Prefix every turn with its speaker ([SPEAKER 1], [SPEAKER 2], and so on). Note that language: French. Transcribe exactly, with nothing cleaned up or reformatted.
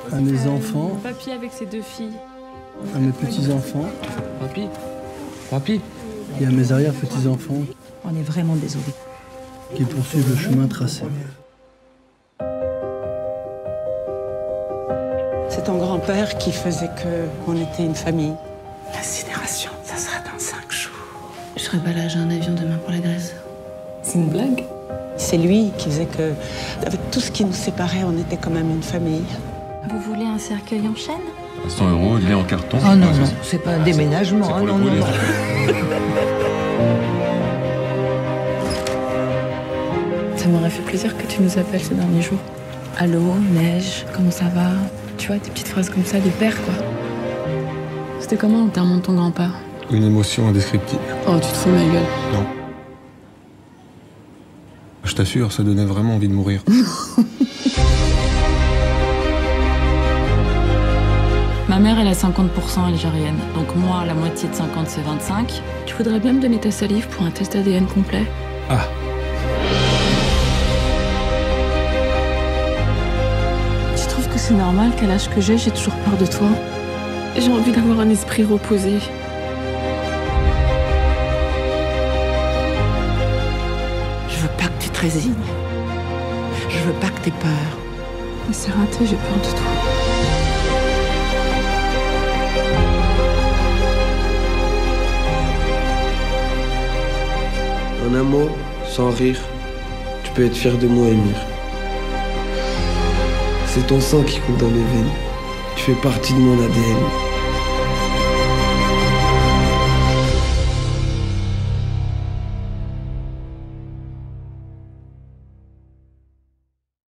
[SPEAKER 1] à mes enfants,
[SPEAKER 2] Papy avec ses deux filles,
[SPEAKER 1] à mes petits-enfants,
[SPEAKER 3] Papy, papy.
[SPEAKER 1] et à mes arrière-petits-enfants
[SPEAKER 4] On est vraiment désolés.
[SPEAKER 1] qui poursuivent le chemin tracé.
[SPEAKER 5] C'est ton grand-père qui faisait qu'on était une famille. L'incinération, ça sera dans cinq jours.
[SPEAKER 6] Je serai pas là, j'ai un avion demain pour la Grèce.
[SPEAKER 2] c'est une blague.
[SPEAKER 5] C'est lui qui faisait que, avec tout ce qui nous séparait, on était quand même une famille.
[SPEAKER 6] Vous voulez un cercueil en chêne?
[SPEAKER 7] cent euros, il est en carton.
[SPEAKER 4] Oh non,
[SPEAKER 7] Ouais,
[SPEAKER 4] non,
[SPEAKER 7] c'est-
[SPEAKER 4] c'est pas un déménagement.
[SPEAKER 7] c'est
[SPEAKER 4] hein,
[SPEAKER 7] pour le
[SPEAKER 4] non, non,
[SPEAKER 7] brûler.
[SPEAKER 4] non.
[SPEAKER 2] Ça m'aurait fait plaisir que tu nous appelles ces derniers jours. Allô, neige, comment ça va? Tu vois, des petites phrases comme ça de père, quoi. C'était comment l'enterrement de ton grand-père?
[SPEAKER 7] Une émotion indescriptible.
[SPEAKER 2] Oh, tu te fous de ma gueule.
[SPEAKER 7] Non. Je t'assure, ça donnait vraiment envie de mourir.
[SPEAKER 2] Ma mère, elle a cinquante pour cent algérienne. Donc moi, la moitié de cinquante, c'est vingt-cinq. Tu voudrais bien me donner ta salive pour un test A D N complet?
[SPEAKER 7] Ah,
[SPEAKER 2] Tu trouves que c'est normal qu'à l'âge que j'ai, j'ai toujours peur de toi? J'ai envie d'avoir un esprit reposé.
[SPEAKER 5] Je veux pas que tu te résignes. Je veux pas que t'aies peur.
[SPEAKER 2] Mais c'est raté, j'ai peur de toi.
[SPEAKER 8] En un mot, sans rire, tu peux être fier de moi, Émir. C'est ton sang qui coule dans mes veines. Tu fais partie de mon A D N.